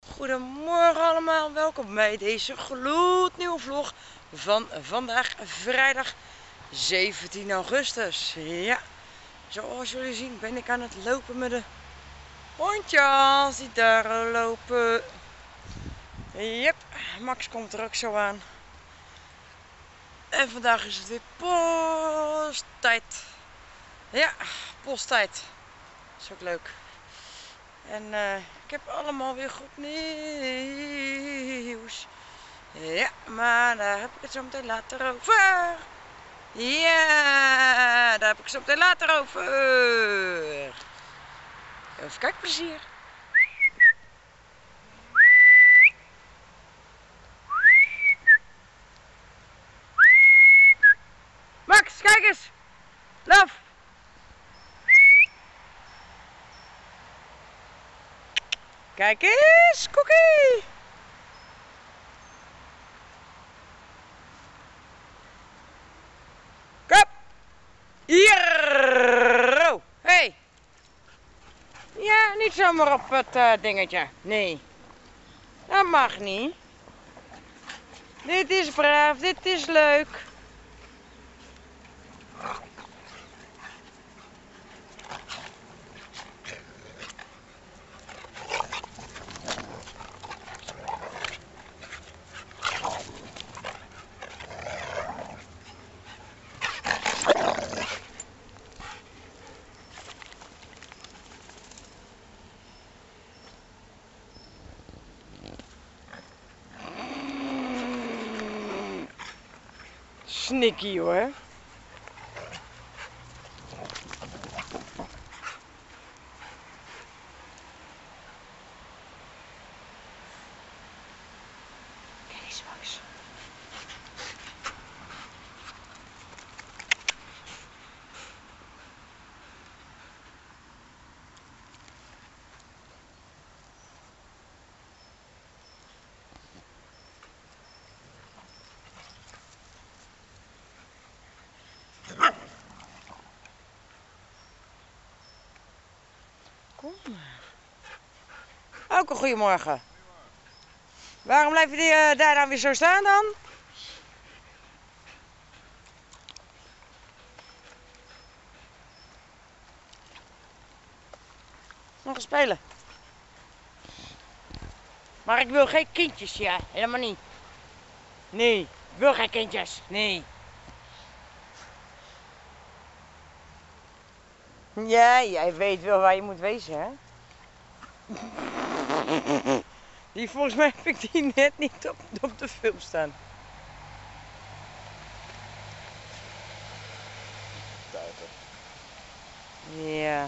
Goedemorgen allemaal, welkom bij deze gloednieuwe vlog van vandaag vrijdag 17 augustus. Ja, zoals jullie zien ben ik aan het lopen met de hondjes die daar lopen. Yep, Max komt er ook zo aan. En vandaag is het weer posttijd. Ja, posttijd. Dat is ook leuk. En ik heb allemaal weer goed nieuws. Ja, maar daar heb ik het zo meteen later over. Ja, daar heb ik het zo meteen later over. Even kijkplezier. Max, kijk eens. Laf. Kijk eens, Cookie! Kom! Hier! Oh, hey! Ja, niet zomaar op het dingetje. Nee. Dat mag niet. Dit is braaf, dit is leuk. Snikkie hoor. Kijk eens, Max. Kom maar. Ook een goeiemorgen. Waarom blijf je daar dan weer zo staan dan? Nog eens spelen. Maar ik wil geen kindjes, ja. Helemaal niet. Nee, ik wil geen kindjes. Nee. Ja, jij weet wel waar je moet wezen, hè? Volgens mij heb ik die net niet op de film staan. Ja.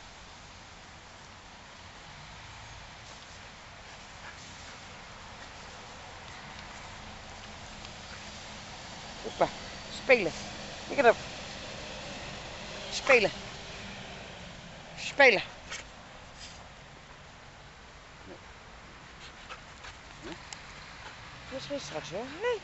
Hoppa, spelen. Kijk erop. Spelen. Spelen. Dat is weer straks hoor. Nee.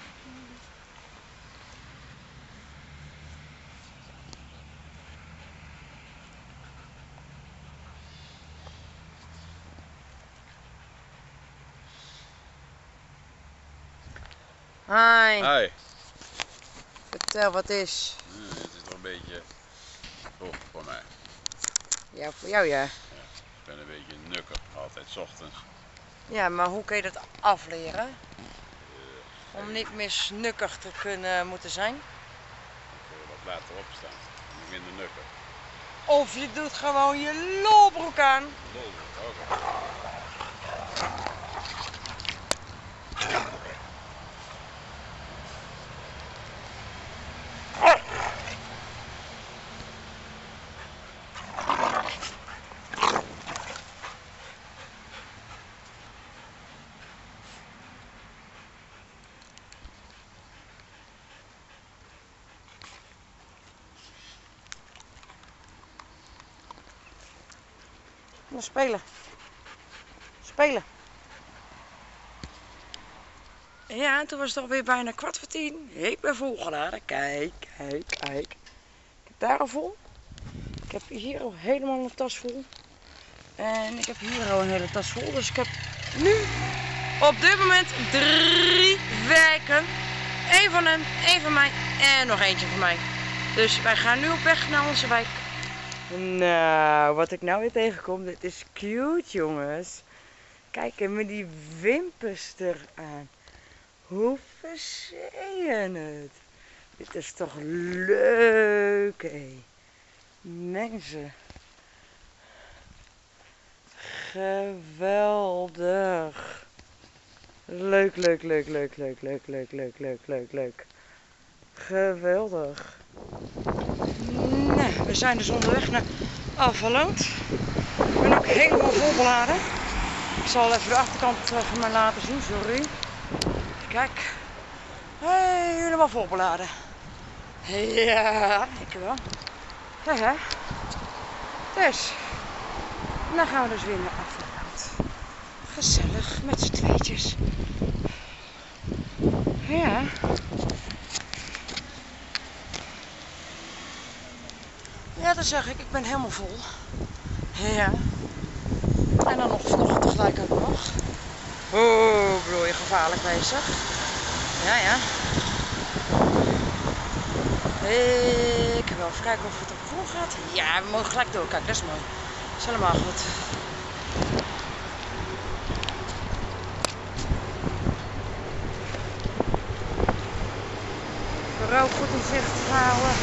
Hi. Hi. Vertel wat is. Het is toch een beetje vroeg voor mij. Ja, voor jou ja. Ik ben een beetje nukker, altijd 's ochtends. Ja, maar hoe kun je dat afleren? Om niet meer snukkig te kunnen moeten zijn? Wat later opstaan, minder nukker. Of je doet gewoon je lolbroek aan. Lol, ook. Nou, spelen. Spelen. Ja, en toen was het alweer bijna 9:15. Ik ben volgeladen. Kijk, kijk, kijk. Ik heb daar al vol. Ik heb hier al helemaal een tas vol. En ik heb hier al een hele tas vol. Dus ik heb nu Op dit moment 3 wijken. 1 van hem, 1 van mij en nog eentje van mij. Dus wij gaan nu op weg naar onze wijk. Nou, wat ik nou weer tegenkom, dit is cute jongens. Kijk eens met die wimpers eraan. Hoe versieren het? Dit is toch leuk hé. Mensen. Geweldig. Leuk, leuk, leuk, leuk, leuk, leuk, leuk, leuk, leuk, leuk, leuk. Geweldig. Nou, we zijn dus onderweg naar Alphenloot. Ik ben ook helemaal volbeladen. Ik zal even de achterkant van mij laten zien, sorry. Kijk. Helemaal volbeladen. Ja, ik wel. Ja, dus, dan gaan we dus weer naar Alphenloot. Gezellig, met z'n tweetjes. Ja. Ja, dat zeg ik ben helemaal vol. Ja. En dan nog vloggen tegelijk ook nog. Oh, bedoel je gevaarlijk bezig? Ja, ja. Ik wil even kijken of het op vol gaat. Ja, we mogen gelijk door. Kijk, dat is mooi. Dat is helemaal goed. Vooral goed in zicht houden.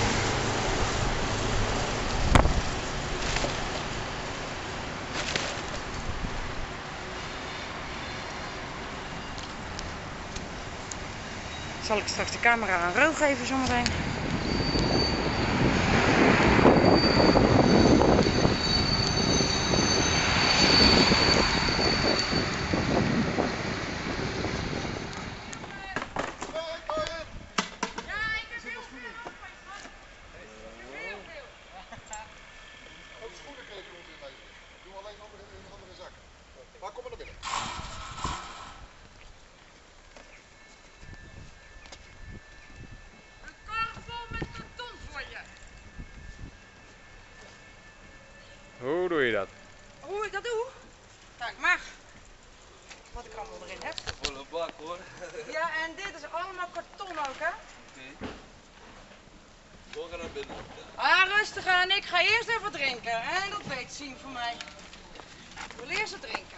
Zal ik straks de camera aan Ro geven zometeen. Maar kom maar naar binnen. Een kar vol met karton voor je. Hoe doe je dat? Hoe ik dat doe? Kijk maar. Wat ik allemaal erin heb. Volle bak hoor. Ja, en dit is allemaal karton ook, hè? Oké. Door naar binnen. Ah, rustig aan. Ik ga eerst even drinken. En dat weet zien van mij. Ik wil eerst het drinken.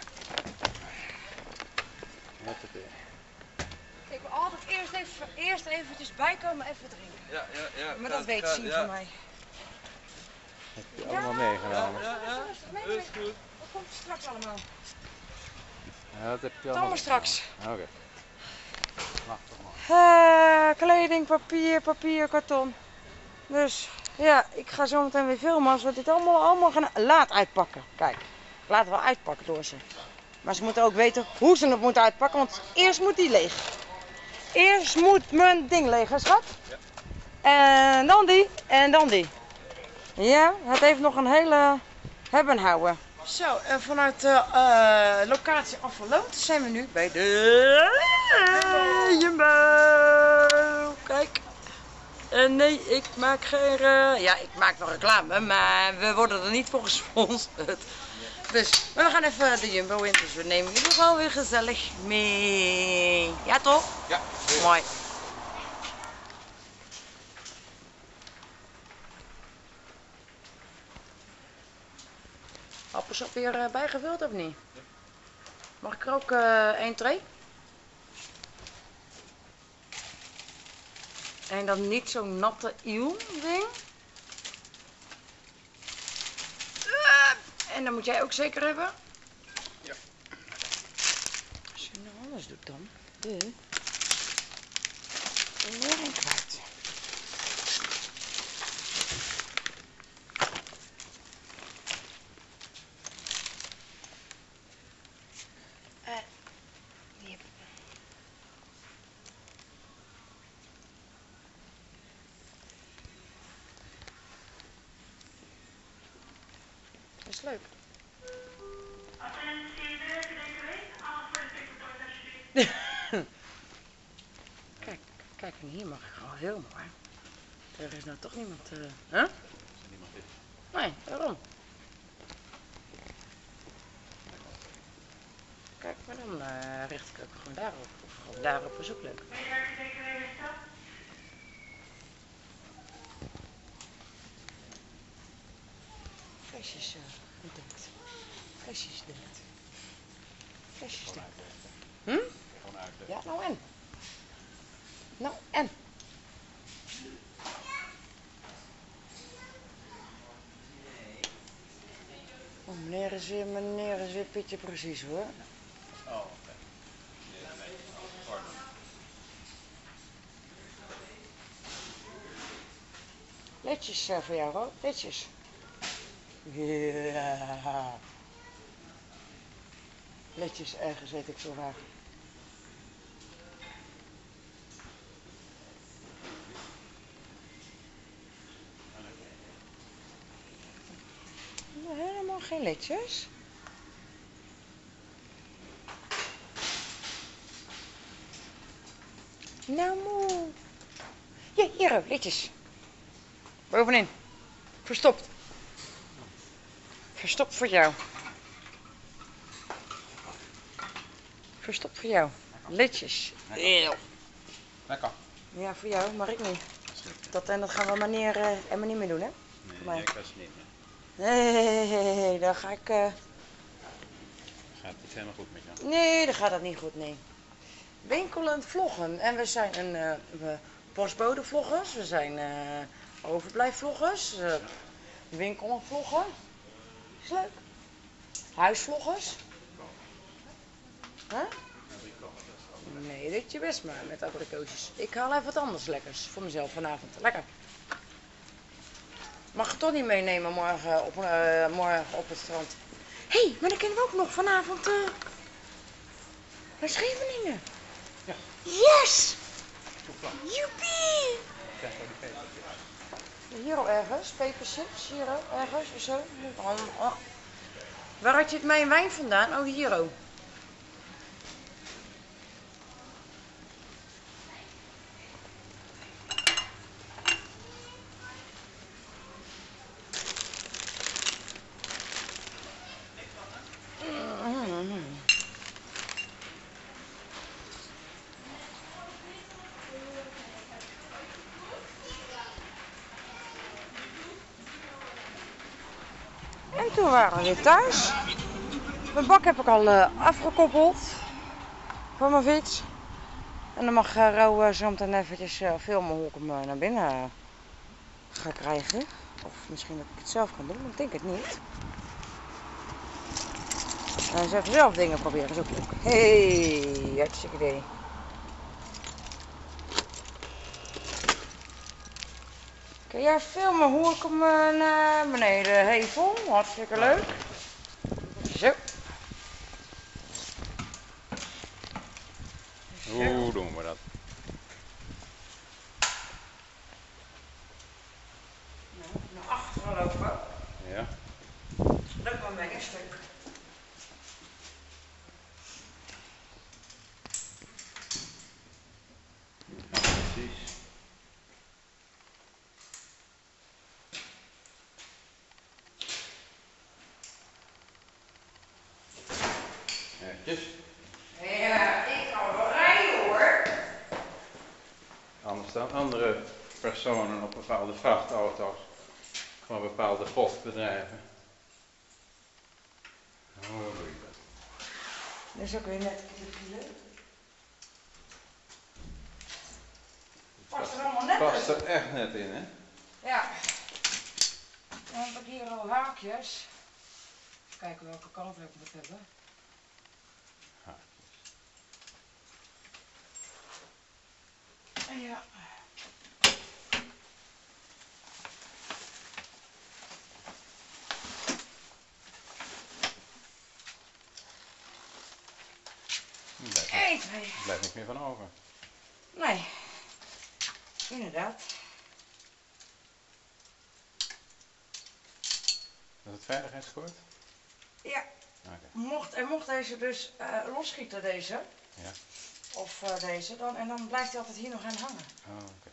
Ik wil altijd eerst eventjes bijkomen, even drinken. Ja. Maar dat weet zien van mij. Heb je allemaal meegenomen? Ja. Rustig, nee, Is goed. wat komt er straks allemaal? Ja, dat heb je Allemaal allemaal straks. Oké. Machtig man. Kleding, papier, karton. Dus ja, ik ga zo meteen weer filmen als we dit allemaal gaan laat uitpakken. Kijk, ik laat het wel uitpakken door ze. Maar ze moeten ook weten hoe ze het moeten uitpakken, want eerst moet die leeg. Eerst moet mijn ding leeg, hè schat? Ja. En dan die. Ja, het heeft nog een hele hebben en houden. Zo, en vanuit de locatie Alphenloot zijn we nu bij de Jumbo. Kijk. Nee, ik maak geen... ja, ik maak nog reclame, maar we worden er niet voor gesponsord. Dus, maar we gaan even de Jumbo in, dus we nemen jullie gewoon weer gezellig mee. Ja toch? Ja. Mooi. Appelsap weer bijgevuld of niet? Mag ik er ook 1 tray? En dan niet zo'n natte eeuw ding. En dan moet jij ook zeker hebben? Ja. Als je nou alles doet dan. Weer een kwijt. Die heb ik. Dat is leuk. Kijk, en hier mag ik gewoon heel mooi. Er is nou toch niemand. Huh? Nee, waarom? Kijk, maar dan Gewoon daarop. Of gewoon daarop is ook leuk. Flesjes gedekt. Flesjes gedekt. Flesjes Gewoon gedekt. uitleggen. Hm? Gewoon uitleggen. Ja, nou en? Nou en? Oh, meneer is weer Pietje precies hoor. Oh, oké. Nee, nee. Oh, orde. Letjes voor jou hoor, letjes. Ja. Letjes ergens weet ik zo waar. Nou, helemaal geen letjes. Nou moe. Hier ook, letjes. Bovenin. Verstopt. Verstopt voor jou. Verstopt voor jou. Letjes. Eeuw. Lekker. Ja, voor jou, maar ik niet. Dat gaan we meneer Emma niet meer doen, hè? Nee, Voor mij. ik was niet meer. Nee, daar ga ik... Gaat het helemaal goed met jou? Nee, dan gaat dat niet goed, nee. Winkelend vloggen. En we zijn postbode vloggers. We zijn overblijfvloggers. Winkelen vloggen. Is leuk. Huisvloggers. Huh? Nee, dit je best maar met abrikoosjes. Ik haal even wat anders lekkers voor mezelf vanavond. Lekker. Mag ik toch niet meenemen morgen op het strand. Hé, maar dan kunnen we ook nog vanavond naar Scheveningen. Ja. Yes! Goed plan. Joepie! Krijg je die peper? Hier al ergens, peperchips, hier ook ergens of zo. Oh. Waar had je het mijn wijn vandaan? Oh, hier ook. En toen waren we weer thuis. Mijn bak heb ik al afgekoppeld van mijn fiets. En dan mag Ro zo meteen eventjes filmen hoe ik hem naar binnen ga krijgen. Of misschien dat ik het zelf kan doen, maar ik denk het niet. En eens even zelf dingen proberen is ook leuk. Hey, hartstikke idee. Kun jij filmen hoe ik hem naar beneden hevel? Hartstikke leuk. Zo. Hoe doen we dat? Nou, naar achteren lopen. Ja. Dat maar mee een stuk. Ja, precies. Eventjes. Ja, ik kan wel rijden hoor. Anders dan andere personen op bepaalde vrachtauto's van bepaalde postbedrijven. Hoe doe je dat? Dat is ook weer net een kilo. Past er allemaal net Past tussen. er echt net in, hè? Ja. Dan heb ik hier al haakjes. Even kijken welke kant ik moet hebben. Haakjes. Ja. Er 1, 2. blijft niks meer van over. Nee. Inderdaad. Dat is het veiligheidskoord? Ja. Oké. Mocht deze dus losschieten, deze. Ja. Of deze dan. En dan blijft hij altijd hier nog aan hangen. Oh, oké.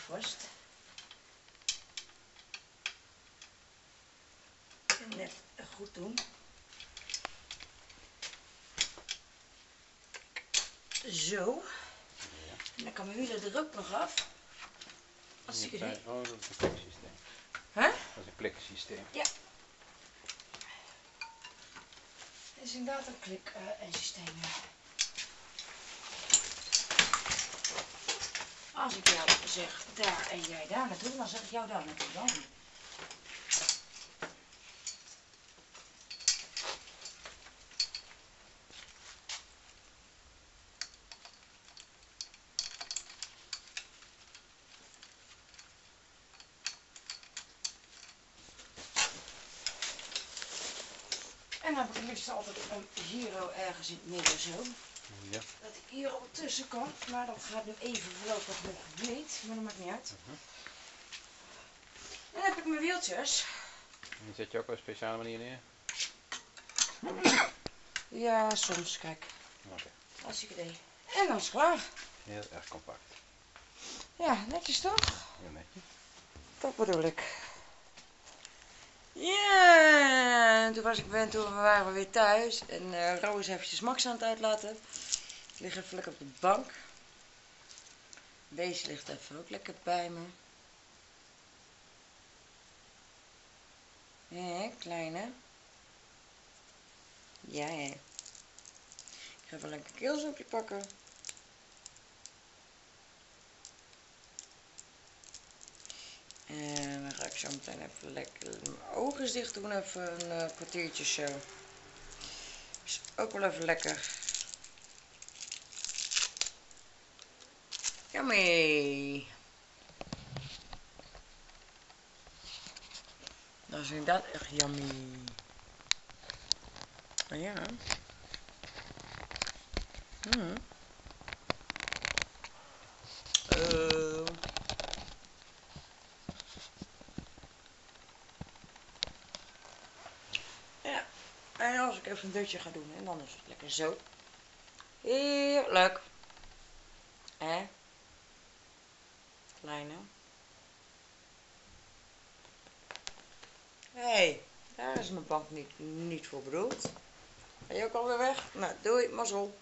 vast. En net goed doen. Zo. En dan kan mijn wielen er ook nog af. Als ik het Oh, dat is een kliksysteem. Hè? Dat is een kliksysteem. Ja. Het is inderdaad een klik en systeem. Als ik jou zeg daar en jij daar naartoe, dan zeg ik jou daar naartoe dan. En dan heb ik het liefst altijd een gyro ergens in het midden zo. Ja. Dat ik hier op tussen kan, maar dat gaat nu even voorlopig nog niet, maar dat maakt niet uit. En dan heb ik mijn wieltjes. En die zet je ook op een speciale manier neer? Ja, soms, kijk. Oké. Als ik het deed. En dan is het klaar. Heel erg compact. Ja, netjes toch? Heel netjes. Dat bedoel ik. Ja, toen waren we weer thuis en Ro is eventjes Max aan het uitlaten. Ik lig even lekker op de bank. Deze ligt even ook lekker bij me. Ja, kleine. Ja, ja. Ik ga even lekker een keelzoekje pakken. En dan ga ik zo meteen even lekker mijn ogen dicht doen, even een kwartiertje zo. Is ook wel even lekker. Yummy! Dat is inderdaad echt yummy. Oh ja. Ja, en als ik even een dutje ga doen, en dan is het lekker zo. Heerlijk. Kleine. Hé, daar is mijn bank niet voor bedoeld. Ben je ook alweer weg? Nou, doei, mazzel.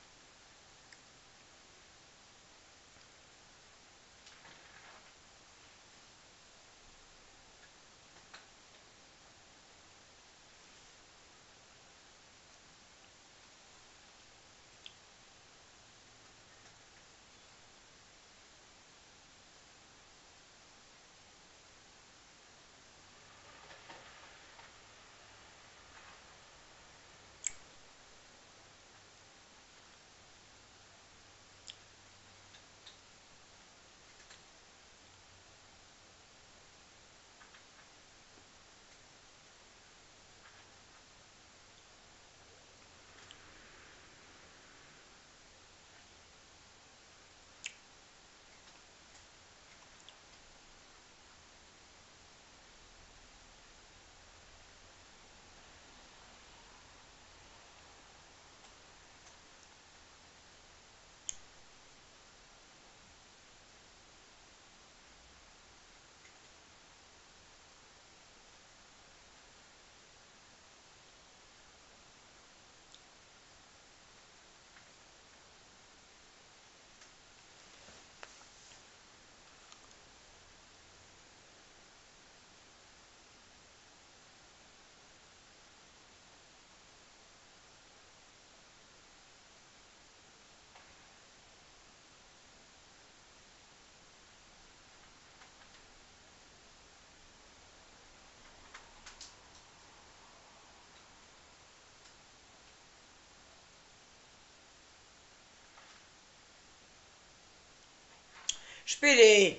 Speedy!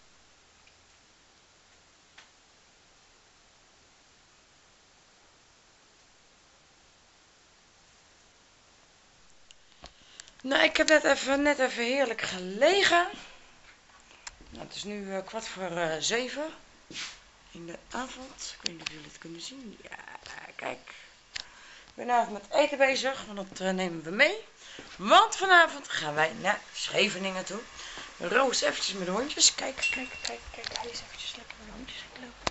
Nou, ik heb net even heerlijk gelegen. Nou, het is nu 6:15 in de avond. Ik weet niet of jullie het kunnen zien. Ja, kijk. Ik ben even met eten bezig, want dat nemen we mee. Want vanavond gaan wij naar Scheveningen toe. Roos eventjes met de hondjes. Kijk, kijk, kijk, kijk. Hij is eventjes lekker met de hondjes gelopen.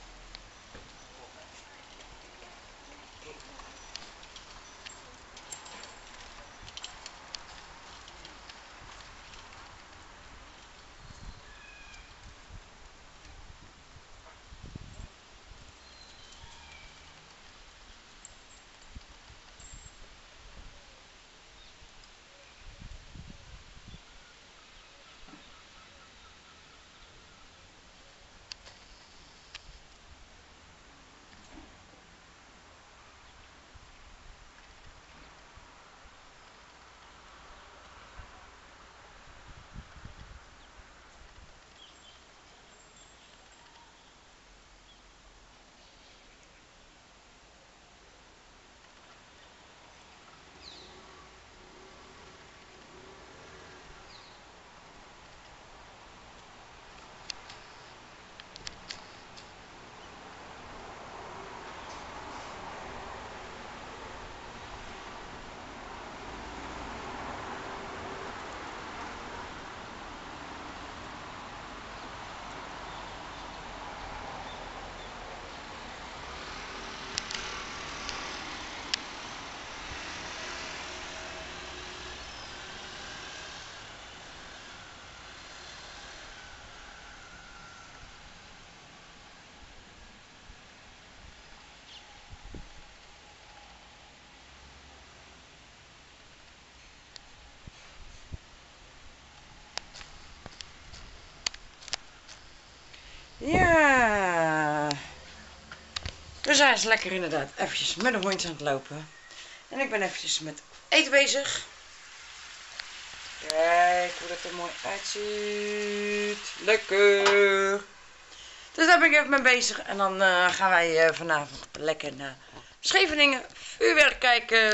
Ja. Dus hij is lekker inderdaad eventjes met de hondjes aan het lopen. En ik ben eventjes met eten bezig. Kijk hoe dat er mooi uitziet. Lekker. Dus daar ben ik even mee bezig. En dan gaan wij vanavond lekker naar Scheveningen vuurwerk kijken.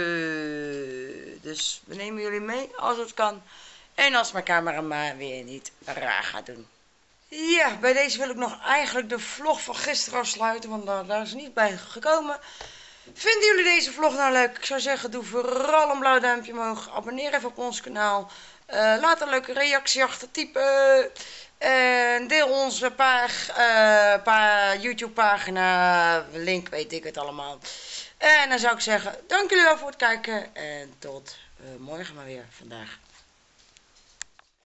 Dus we nemen jullie mee als het kan. En als mijn camera maar weer niet raar gaat doen. Ja, bij deze wil ik nog eigenlijk de vlog van gisteren afsluiten, want daar is niet bij gekomen. Vinden jullie deze vlog nou leuk? Ik zou zeggen, doe vooral een blauw duimpje omhoog. Abonneer even op ons kanaal. Laat een leuke reactie achter, typen. Deel onze YouTube pagina, link weet ik het allemaal. En dan zou ik zeggen, dank jullie wel voor het kijken en tot morgen maar weer vandaag.